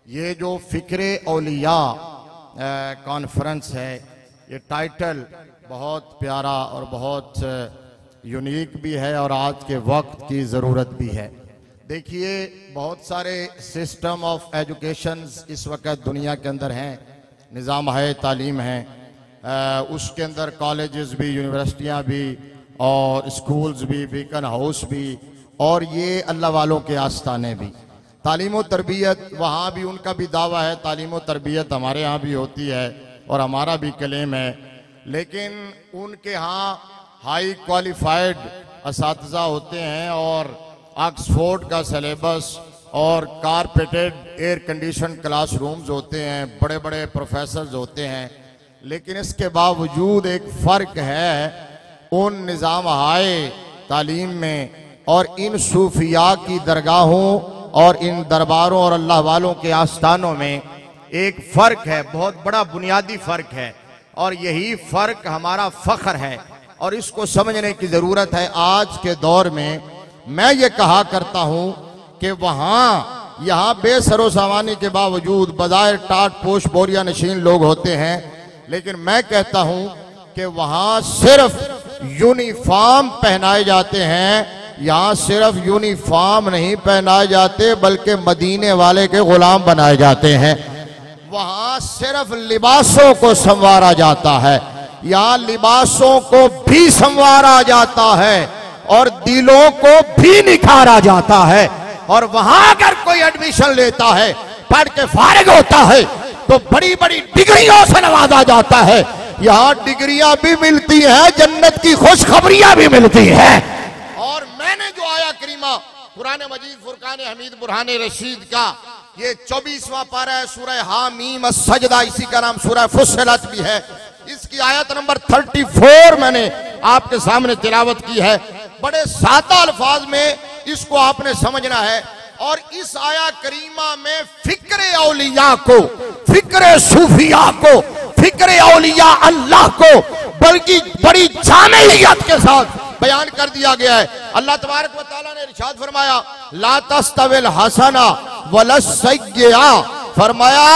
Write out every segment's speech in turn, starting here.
ये जो फ़िक्रे औलिया कॉन्फ्रेंस है, ये टाइटल बहुत प्यारा और बहुत यूनिक भी है और आज के वक्त की ज़रूरत भी है। देखिए, बहुत सारे सिस्टम ऑफ एजुकेशन इस वक्त दुनिया के अंदर हैं, निज़ाम है तालीम है, उसके अंदर कॉलेजेस भी, यूनिवर्सिटियाँ भी और स्कूल्स भी, बीकन हाउस भी, और ये अल्लाह वालों के आस्थाने भी। तालीम व तरबियत वहाँ भी उनका भी दावा है, तालीम व तरबियत हमारे यहाँ भी होती है और हमारा भी क्लेम है, लेकिन उनके यहाँ हाई क्वालिफाइड असातिज़ा होते हैं और ऑक्सफोर्ड का सिलेबस और कारपेटेड एयर कंडीशन क्लासरूम्स होते हैं, बड़े बड़े प्रोफेसर्स होते हैं। लेकिन इसके बावजूद एक फ़र्क है उन निज़ाम हाय तालीम में और इन सूफिया की दरगाहों और इन दरबारों और अल्लाह वालों के आस्थानों में एक फ़र्क है, बहुत बड़ा बुनियादी फ़र्क है, और यही फ़र्क हमारा फ़ख्र है और इसको समझने की ज़रूरत है। आज के दौर में मैं ये कहा करता हूँ कि वहाँ यहाँ बेसरो सामानी के बावजूद बज़ाहिर टाट पोश बोरिया नशीन लोग होते हैं, लेकिन मैं कहता हूँ कि वहाँ सिर्फ यूनिफॉर्म पहनाए जाते हैं। यहाँ सिर्फ यूनिफॉर्म नहीं पहनाए जाते बल्कि मदीने वाले के गुलाम बनाए जाते हैं। वहाँ सिर्फ लिबासों को संवारा जाता है, यहाँ लिबासों को भी संवारा जाता है और दिलों को भी निखारा जाता है। और वहाँ अगर कोई एडमिशन लेता है, पढ़ के फारिग होता है, तो बड़ी बड़ी डिग्रियों से नवाजा जाता है। यहाँ डिग्रियां भी मिलती हैं, जन्नत की खुशखबरियां भी मिलती हैं। और मैंने जो आया करीमा कुरान मजीद फुरकान हमीद बुरहान रशीद का ये 24वां पारा है, सूरह हामीम सजदा, इसी का नाम सूरह फुस्सिलत भी है। इसकी आयत नंबर 34 मैंने आपके सामने तिलावत की है। बड़े सादा अल्फाज में इसको आपने समझना है। और इस आया करीमा में फिक्रे औलिया को, फिक्रे सूफिया को, फिक्रे औलिया अल्लाह को बल्कि बड़ी जामिलियत के साथ बयान कर दिया गया है। अल्लाह तबारक व तआला ने इरशाद फरमाया, ला तस्तविल हसना वलस सय्यिआ, फरमाया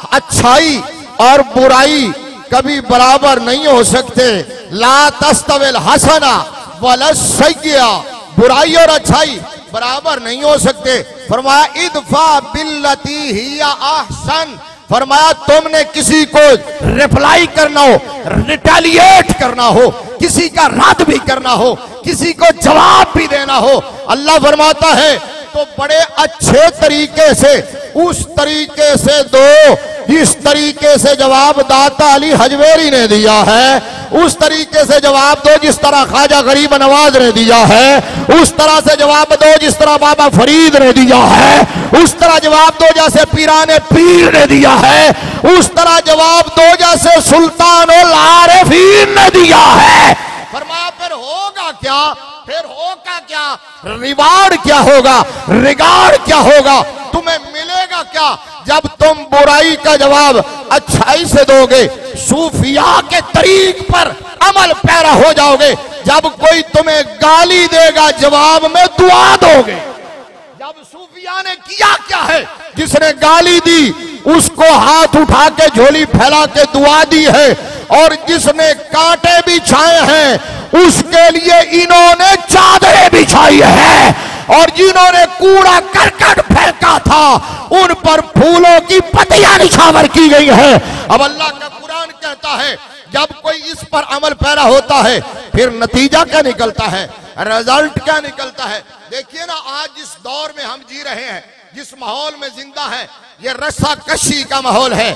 अच्छाई और बुराई कभी बराबर नहीं हो सकते। ला तस्तविल हसना वलस सय्यिआ, बुराई और अच्छाई बराबर नहीं हो सकते। फरमाया इदफा बिल्लती हिया अहसन, फरमाया तुमने किसी को रिप्लाई करना हो, रिटेलिएट करना हो, किसी का रद्द भी करना हो, किसी को जवाब भी देना हो, अल्लाह फरमाता है तो बड़े अच्छे तरीके से, उस तरीके से दो जिस तरीके से जवाब दाता अली हजवेरी ने दिया है, उस तरीके से जवाब दो जिस तरह ख्वाजा गरीब नवाज ने दिया है, उस तरह से जवाब दो जिस तरह बाबा फरीद ने दिया है, उस तरह जवाब दो जैसे पीराने पीर ने दिया है, उस तरह जवाब दो जैसे सुल्तान उल आरिफीन ने दिया है। फरमाया फिर होगा क्या, फिर होगा क्या, रिवार्ड क्या होगा, रिगार्ड क्या होगा, तुम्हें मिलेगा क्या जब तुम बुराई का जवाब अच्छाई से दोगे, सूफिया के तरीक पर अमल पैरा हो जाओगे। जब कोई तुम्हें गाली देगा जवाब में दुआ दोगे। जब सूफिया ने किया क्या है, जिसने गाली दी उसको हाथ उठा के झोली फैला के दुआ दी है, और जिसने कांटे बिछाए हैं उसके लिए इन्होंने चादरें बिछाई है, और जिन्होंने कूड़ा करकट फेंका था उन पर फूलों की पत्तियां निछावर की गई है। अब अल्लाह का कुरान कहता है जब कोई इस पर अमल पैरा होता है फिर नतीजा क्या निकलता है, रिजल्ट क्या निकलता है। देखिए ना, आज जिस दौर में हम जी रहे हैं, जिस माहौल में जिंदा है, ये रस्साकशी का माहौल है,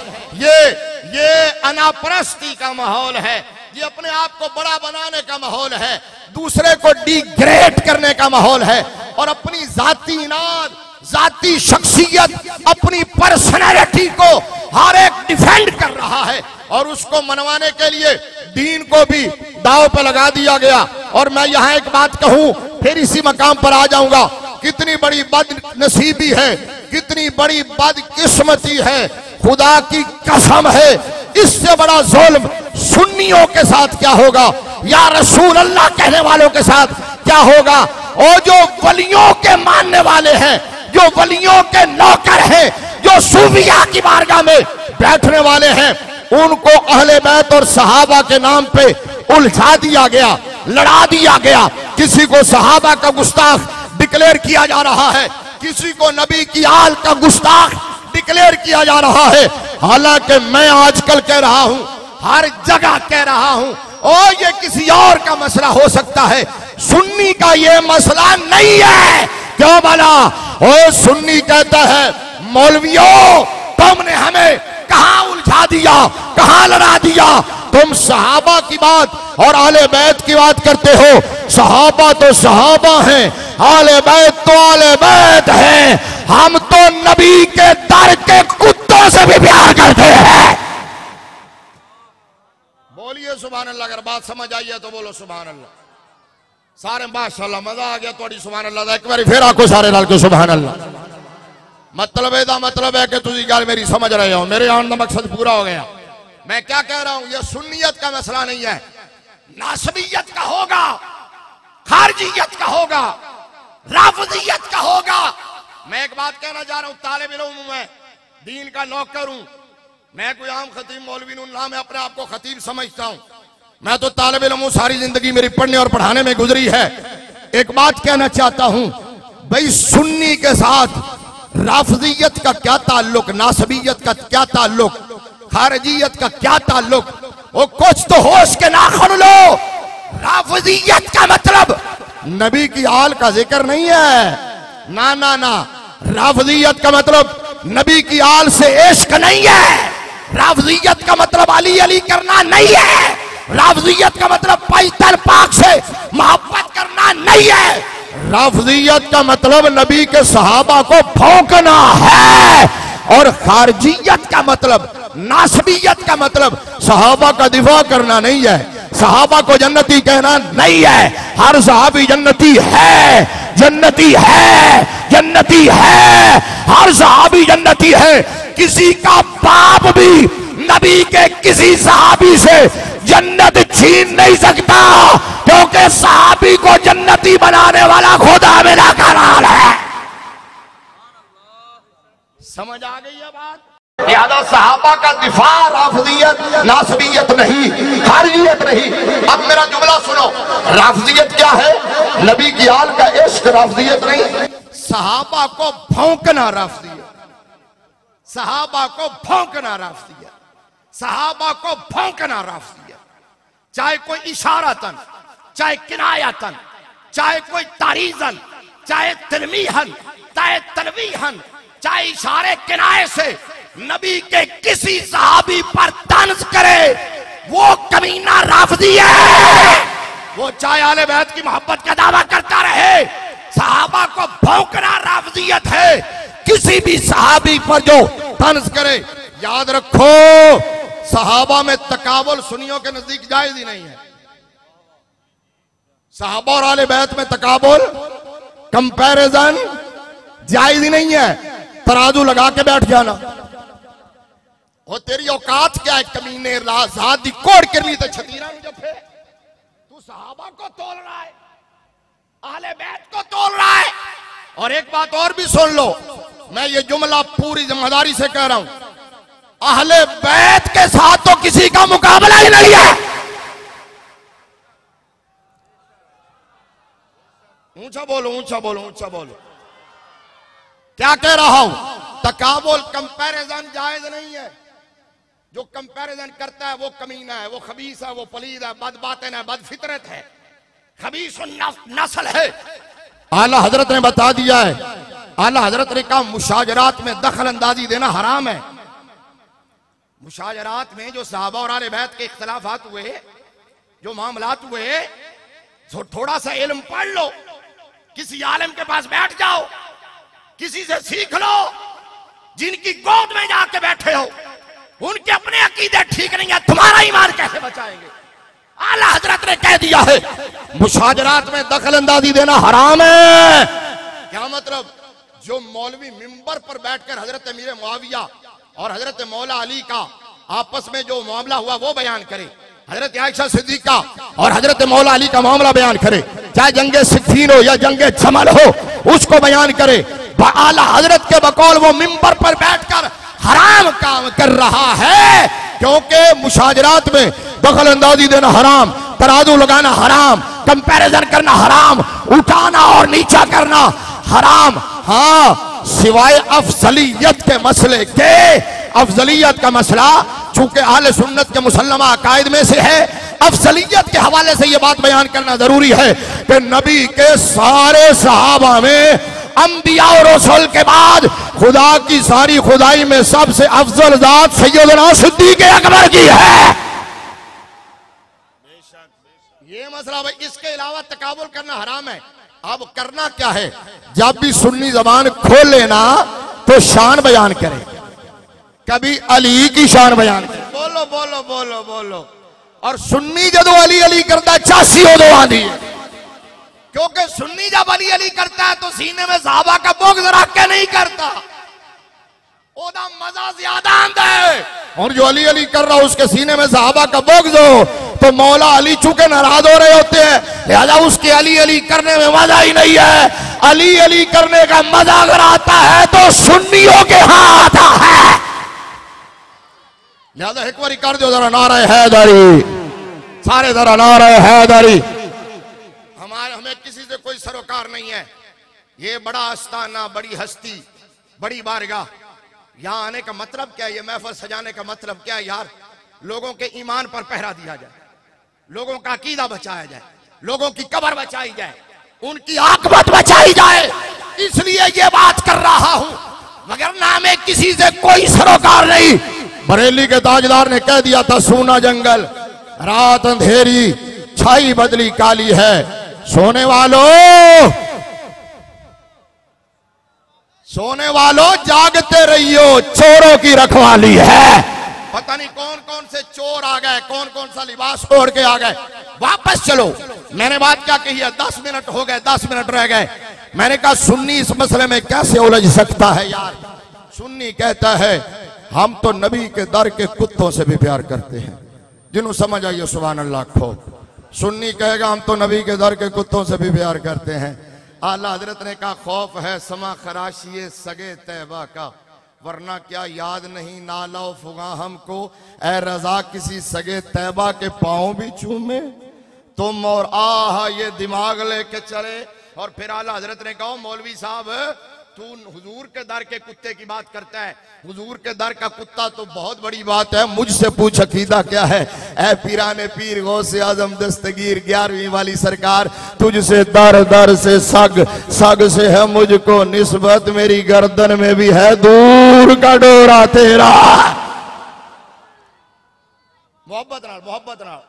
ये अनापरस्ती का माहौल है, ये अपने आप को बड़ा बनाने का माहौल है, दूसरे को डिग्रेड करने का माहौल है, और अपनी जाती इनाद, जाती शख्सियत, अपनी पर्सनैलिटी को हर एक डिफेंड कर रहा है, और उसको मनवाने के लिए दीन को भी दांव पे लगा दिया गया। और मैं यहाँ एक बात कहूँ, फिर इसी मकाम पर आ जाऊंगा, कितनी बड़ी बदनसीबी है, कितनी बड़ी बदकिस्मती है, खुदा की कसम है, इससे बड़ा जुल्म सुन्नियों के साथ क्या होगा, या रसूल अल्लाह कहने वालों के साथ क्या होगा। और जो वलियों के मानने वाले हैं, जो वलियों के नौकर हैं, जो सूफिया की बारगाह में बैठने वाले हैं, उनको अहले बैत और सहाबा के नाम पे उलझा दिया गया, लड़ा दिया गया। किसी को सहाबा का गुस्ताख डिक्लेयर किया जा रहा है, किसी को नबी की आल का गुस्ताख डिक्लेयर किया जा रहा है। हालांकि मैं आजकल कह रहा हूं, हर जगह कह रहा हूं, और ये किसी और का मसला हो सकता है, सुन्नी का ये मसला नहीं है। क्यों भला? ओ सुन्नी कहता है मौलवियों तुमने हमें कहां उलझा दिया, कहां लड़ा दिया। तुम सहाबा की बात और आले बैत की बात करते हो। सहाबा तो सहाबा हैं, आले बैत तो आले बैत हैं। हम तो नबी के दर के कुत्तों से भी प्यार करते हैं। बोलिए सुभान अल्लाह। अगर बात समझ आई है तो बोलो सुभान अल्लाह। सारे माशाअल्लाह, मजा आ गया थोड़ी सुभान अल्लाह। एक बार फिर आखो सारे लाल के सुभान अल्लाह। मतलब है कि तुझी गल मेरी समझ रहे हो, मेरे आने का मकसद पूरा हो गया। मैं क्या कह रहा हूं, यह सुन्नियत का मसला नहीं है, नासबियत का होगा, खारजियत का होगा, राफिदियत का होगा। मैं एक बात कहना जा रहा हूं, तालिब इल्म हूं मैं, दीन का नौकर हूं। मैं कोई आम खतीब मौलवी ना, मैं अपने आप को खतीब समझता हूं। मैं तो तालिब इल्म हूं, सारी जिंदगी मेरी पढ़ने और पढ़ाने में गुजरी है। एक बात कहना चाहता हूं, भाई सुन्नी के साथ राफिदियत का क्या ताल्लुक, नासबियत का क्या ताल्लुक, खारजियत का क्या ताल्लुक? वो कुछ तो होश के नाखुन लो। राफिदियत का मतलब नबी की आल का जिक्र नहीं है, ना ना ना। राफिदियत का मतलब नबी की आल से इश्क नहीं है। राफिदियत का मतलब अली अली करना नहीं है। राफिदियत का मतलब पैतन पाक से मोहब्बत करना नहीं है। राफिदियत का मतलब नबी के सहाबा को भौंकना है। और खारजियत का मतलब, नासबियत का मतलब सहाबा का दिफा करना नहीं है, सहाबा को जन्नती कहना नहीं है। हर सहाबी जन्नती है, जन्नती है, जन्नती है। हर सहाबी जन्नती है। किसी का बाप भी नबी के किसी सहाबी से जन्नत छीन नहीं सकता, क्योंकि सहाबी को जन्नती बनाने वाला खुदा मेरा करार है। समझ आ गई है बात? लिहाजा सहाबा का दिफा राफिदियत, नासबियत नहीं, खारजियत नहीं। अब मेरा जुमला सुनो, राफिदियत क्या है? नबी की आल का इश्क राफिदियत नहीं। सहाबा को भौंकना राफिदियत, सहाबा को भौंकना राफिदियत, सहाबा को भौंकना राफिदियत। चाहे कोई इशारतन, चाहे किनायतन, चाहे कोई तारीजन, चाहे तलमीहन, चाहे तलवीहन, चाहे इशारे किनाए से नबी के किसी सहाबी पर तंज करे, वो कमीना राफिदी है। वो चाहे आले बैत की मोहब्बत का दावा करता रहे, सहाबा को भौंकना राफिदियत है। किसी भी सहाबी पर जो तंज करे, याद रखो सहाबा में तकाबुल सुन्नियों के नजदीक जायज ही नहीं है। सहाबा और आले बैत में तकाबुल, कंपैरिजन जायज ही नहीं है। तराजू लगा के बैठ जाना, वो तेरी औकात क्या है कमीने, राज़ादी कोड़ करनी तो छतीरा मुझे फिर तू सहाबा को तोल रहा है, आले बैत को तोल रहा है। और एक बात और भी सुन लो, मैं ये जुमला पूरी जिम्मेदारी से कह रहा हूं, अहले बैत के साथ तो किसी का मुकाबला ही नहीं है। ऊंचा बोलो, ऊंचा बोलो, ऊंचा बोलो। क्या कह रहा हूं? तकाबुल, कंपैरिजन जायज नहीं है। जो कंपैरिजन करता है वो कमीना है, वो खबीस है, वो पलीद है, बदबातिन है, बदफितरत है, खबीस नस्ल है। आला हजरत ने बता दिया है, आला हजरत ने कहा मुशाजरात में दखल अंदाजी देना हराम है। मुशाजरात में जो सहाबा और आले बैत के इख्तिलाफात हुए, जो मामलात हुए, तो थोड़ा सा इल्म पढ़ लो, किसी आलिम के पास बैठ जाओ, किसी से सीख लो। जिनकी गोद में जाके बैठे हो उनके अपने अकीदे ठीक नहीं है, तुम्हारा ईमान कैसे बचाएंगे? आला हजरत ने कह दिया है मुशाजरात में दखल अंदाजी देना हराम है। क्या मतलब? जो मौलवी मिंबर पर बैठकर हजरत अमीर मुआविया और हजरत मौला अली का आपस में जो मामला हुआ वो बयान करे, हजरत आयशा सिद्दीका और हजरत मौला अली का मामला बयान करे, चाहे जंगे सिफ़ीन हो या जंगे जमल हो, उसको बयान करे। आला हजरत के बकौल वो मिंबर पर बैठकर हराम काम कर रहा है, क्योंकि मुशाजरात में दखल अंदाजी देना हराम, तराजू लगाना हराम, कंपैरिजन करना हराम, उठाना और नीचा करना हराम। हाँ, सिवाय अफजलियत के मसले के, अफजलियत का मसला चूंकि आले सुन्नत के मुसल्लमा अकायद में से है, अफजलियत के हवाले से यह बात बयान करना जरूरी है कि नबी के सारे सहाबा में अंबिया और रसूल के बाद खुदा की सारी खुदाई में सबसे अफजल जात सैयदना सिद्दीक़ अकबर की है। ये मसला भाई, इसके अलावा तकाबुल करना हराम है। अब करना क्या है, जब भी सुन्नी जबान खोल लेना तो शान बयान करे, कभी अली की शान बयान करे, बोलो बोलो बोलो बोलो। और सुन्नी जदों अली अली करता चासी हो दो आंधी, क्योंकि सुन्नी जब अली अली करता है तो सीने में सहाबा का बुग़्ज़ रख के नहीं करता, ओदा मजा ज्यादा आता है। और जो अली अली कर रहा है उसके सीने में सहाबा का बुग़्ज़ हो तो मौला अली चूंकि नाराज हो रहे होते हैं, लिहाजा उसके अली अली करने में मजा ही नहीं है। अली अली करने का मजा अगर आता है तो सुन्नियों के हाथ आता है। लिहाजा एक बार कर दो जरा नारा हैदरी, सारे जरा नारा हैदरी। हमें किसी से कोई सरोकार नहीं है। ये बड़ा आस्ताना, बड़ी हस्ती, बड़ी बारगाह, यहाँ आने का मतलब क्या है, ये महफिल सजाने का मतलब क्या है यार? लोगों के ईमान पर पहरा दिया जाए, लोगों का अकीदा बचाया जाए, लोगों की कब्र बचाई जाए, उनकी आखिरत बचाई जाए, इसलिए ये बात कर रहा हूं, मगर ना में किसी से कोई सरोकार नहीं। बरेली के ताजदार ने कह दिया था, सूना जंगल रात अंधेरी छाई बदली काली है, सोने वालों जागते रहियो, चोरों की रखवाली है। पता नहीं कौन कौन से चोर आ गए, कौन कौन सा लिबास ओढ़ के आ गए। वापस चलो, मैंने बात क्या कही है, 10 मिनट हो गए, 10 मिनट रह गए। मैंने कहा सुन्नी इस मसले में कैसे उलझ सकता है यार? सुन्नी कहता है हम तो नबी के दर के कुत्तों से भी प्यार करते हैं, जिन्हों समझ आइए सुभान अल्लाह खो। सुन्नी कहेगा हम तो नबी के दर के कुत्तों से भी प्यार करते हैं। आला हजरत ने कहा खौफ है समा खराशिए सगे तैबा का, वरना क्या याद नहीं नाला फुगा हमको, ए रजा किसी सगे तैबा के पाँव भी चूमे तुम, और आहा ये दिमाग लेके चले। और फिर आला हजरत ने कहा मौलवी साहब तू हुजूर के दर के कुत्ते की बात करता है, हुजूर के दर का कुत्ता तो बहुत बड़ी बात है, मुझसे पूछ अकीदा क्या है। ऐ पीराने पीर गौसे आजम दस्तगीर 11वीं वाली सरकार, तुझसे दर दर से सग, सग से है मुझको निस्बत, मेरी गर्दन में भी है दूर का डोरा तेरा। मोहब्बत नाल, मोहब्बत नाल।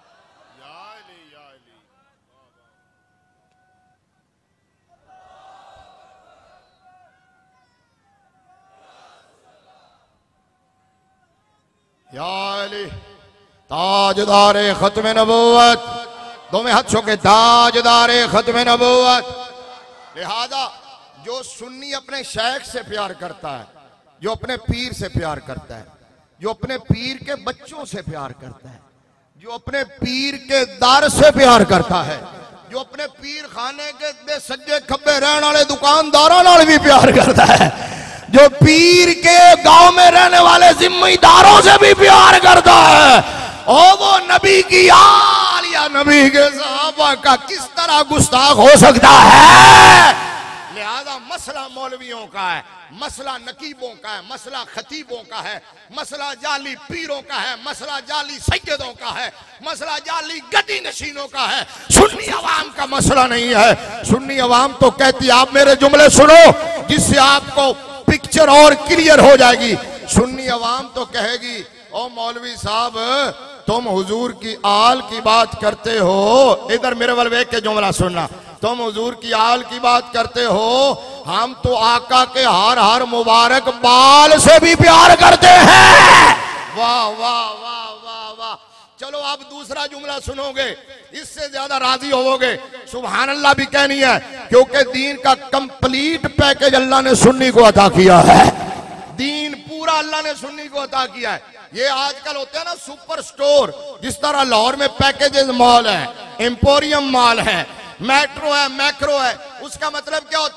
ताजदारे खत्म नबूवत, दोनों हाथ छो के ताजदारे खत्म नबूवत। लिहाजा जो सुन्नी अपने शेख से प्यार करता है, जो अपने पीर से प्यार करता है, जो अपने पीर के बच्चों से प्यार करता है, जो अपने पीर के दर से प्यार करता है, जो अपने पीर खाने के सज्जे खब्बे रहने वाले दुकानदारों नाल भी प्यार करता है, जो पीर के गांव में रहने वाले जिम्मेदारों से भी प्यार करता है, और वो नबी की आल या नबी के सहाबा का किस तरह गुस्ताख हो सकता है? लिहाजा मसला मौलवियों का है, मसला नकीबों का है, मसला खतीबों का है, मसला जाली पीरों का है, मसला जाली सैयदों का है, मसला जाली गद्दी नशीनों का है। सुन्नी अवाम का मसला नहीं है। सुन्नी अवाम तो कहती आप मेरे जुमले सुनो जिससे आपको पिक्चर और क्लियर हो जाएगी। सुन्नी अवाम तो कहेगी ओ मौलवी साहब तुम हुजूर की आल की बात करते हो, इधर मेरे वाल वेख के जुमला सुनना, तुम हुजूर की आल की बात करते हो, हम तो आका के हर हर मुबारक बाल से भी प्यार करते हैं। वाह वाह वाह वाह वाह। चलो आप दूसरा जुमला सुनोगे, इससे ज्यादा राजी होवोगे। सुभान अल्लाह भी कहनी है, क्योंकि दीन का कंप्लीट पैकेज अल्लाह ने सुन्नी को अता किया है। दीन पूरा अल्लाह ने सुन्नी को अता किया है। ये आजकल होते हैं ना सुपर स्टोर, जिस तरह लाहौर में पैकेजेस मॉल है, एम्पोरियम मॉल है, मेट्रो है, मैक्रो है। उसका मतलब क्या होता है?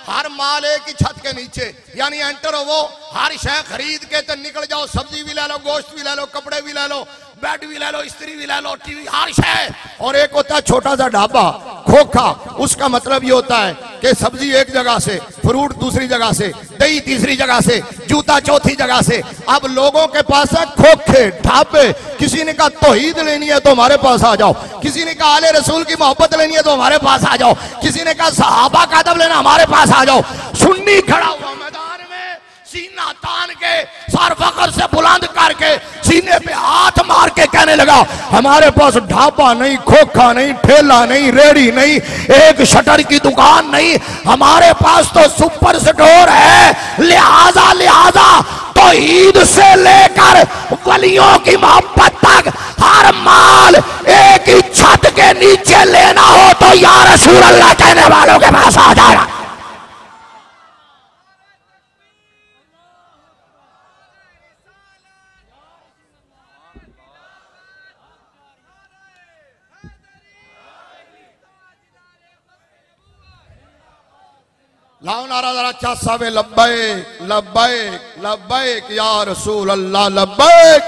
हर माल एक ही छत के नीचे, यानी एंटर हो वो हर शय खरीद के तो निकल जाओ, सब्जी भी ले लो, गोश्त भी ले लो, कपड़े भी ले लो, बेड भी ले लो, स्त्री भी ले लो, टीवी, हर शय। और एक होता है छोटा सा ढाबा, खोखा, उसका मतलब ये होता है कि सब्जी एक जगह से, फ्रूट दूसरी जगह से, दही तीसरी जगह से, जूता चौथी जगह से। अब लोगों के पास है खोखे, ढाबे। किसी ने कहा तौहीद लेनी है तो हमारे पास आ जाओ, किसी ने कहा आले रसूल की मोहब्बत लेनी है तो हमारे पास आ जाओ, किसी ने कहा सहाबा का अदब लेना हमारे पास आ जाओ। सुन्नी खड़ा हुआ मैदान में, सीना तान के, सर फखर से बुलंद करके, सीने पे हाथ मार के कहने लगा हमारे पास ढाबा नहीं, खोखा नहीं, ठेला नहीं, रेड़ी नहीं, एक शटर की दुकान नहीं, हमारे पास तो सुपर स्टोर है। लिहाजा लिहाजा तो ईद से लेकर वलियों की मोहब्बत तक हर माल एक ही छत के नीचे लेना हो तो या रसूल अल्लाह कहने वालों के पास आ जाएगा। लाओ नारा जरा अच्छा साहब, लब्बैक लब्बैक लब्बैक या रसूल अल्लाह लब्बैक।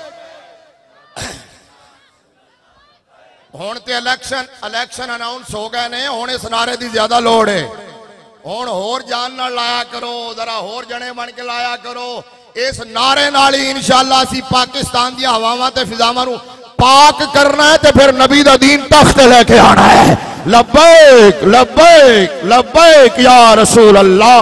हुण ते इलेक्शन अनाउंस हो गए ने, हुण इस नारे की ज्यादा लोड़ है। हुण होर जान नाल लाया करो, जरा होर जने बन के लाया करो। इस नारे नाल ही इंशाअल्लाह असीं पाकिस्तान दी हवावां ते फिजावां नूं पाक करना है ते फिर नबी दा दीन तख्त लेके आना है। लब्बैक लब्बैक लब्बैक या रसूल अल्लाह।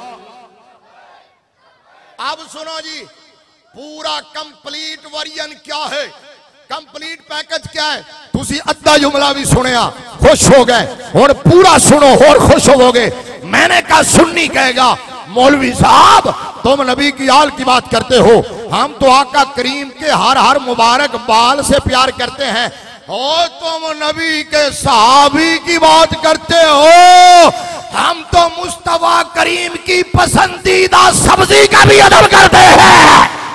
अब सुनो जी, पूरा कंप्लीट वर्जन क्या है, कंप्लीट पैकेज क्या है। तुसी अद्धा जुमला भी सुनिया खुश हो गए, हुण पूरा सुनो और खुश होवोगे। मैंने कहा सुन्नी कहेगा मौलवी साहब तुम नबी की आल की बात करते हो, हम तो आका करीम के हर हर मुबारक बाल से प्यार करते हैं, और तुम नबी के सहाबी की बात करते हो, हम तो मुस्तफा करीम की पसंदीदा सब्जी का भी अदब करते हैं।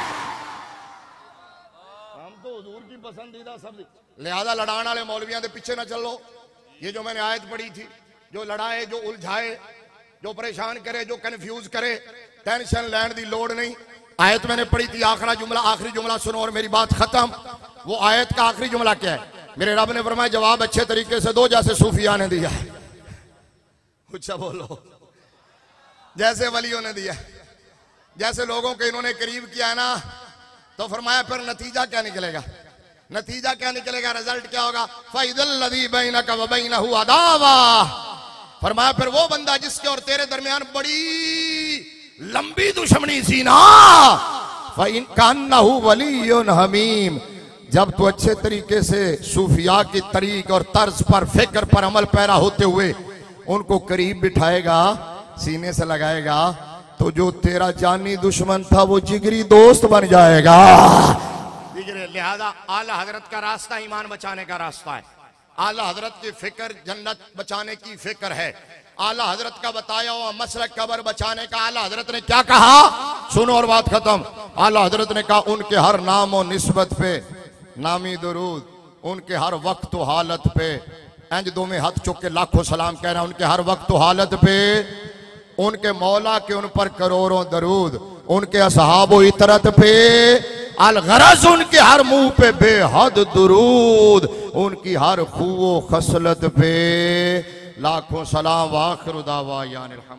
हम तो हुजूर की पसंदीदा सब्जी। लिहाजा लड़ाने वाले मौलवियों के पीछे ना चलो। ये जो मैंने आयत पढ़ी थी, जो लड़ाए, जो उलझाए, जो परेशान करे, जो कंफ्यूज करे, टेंशन लेने की लोड़ नहीं। आयत मैंने पढ़ी थी, आखिरी जुमला सुनो और मेरी बात खत्म। वो आयत का आखिरी जुमला क्या है? मेरे रब ने फरमाया जवाब अच्छे तरीके से दो जैसे सूफिया ने दिया। अच्छा बोलो, जैसे वलियों ने दिया, जैसे लोगों के इन्होंने करीब किया ना, तो फरमाया फिर नतीजा क्या निकलेगा? नतीजा क्या निकलेगा? रिजल्ट क्या होगा? फैदल लदी बैनक व बैनहु अदावा। फरमाया फिर वो बंदा जिसके और तेरे दरमियान बड़ी लंबी दुश्मनी सी ना, फइन कान्नहु वलियुन हमीम। जब तू अच्छे तरीके से सूफिया की तरीक और तर्ज पर, फिक्र पर अमल पैरा होते हुए उनको करीब बिठाएगा, सीने से लगाएगा, तो जो तेरा जानी दुश्मन था वो जिगरी दोस्त बन जाएगा। लिहाजा आला हजरत का रास्ता ईमान बचाने का रास्ता है। आला हजरत की फिक्र जन्नत बचाने की फिक्र है। आला हजरत का बताया हुआ मसलक कब्र बचाने का। आला हजरत ने क्या कहा सुनो और बात खत्म। आला हजरत ने कहा उनके हर नाम और निस्बत पे नामी दरूद, उनके हर वक्त व हालत पे, इंज दो में हाथ चुक के लाखों सलाम कह रहा, उनके हर वक्त व हालत पे उनके मौला के उन पर करोड़ों दरूद, उनके असहाबो इतरत पे अलगरज, उनके हर मुंह पे बेहद दुरूद, उनकी हर खूओ खसलत पे लाखों सलाम। वाखिर दावा यानिल हम्द।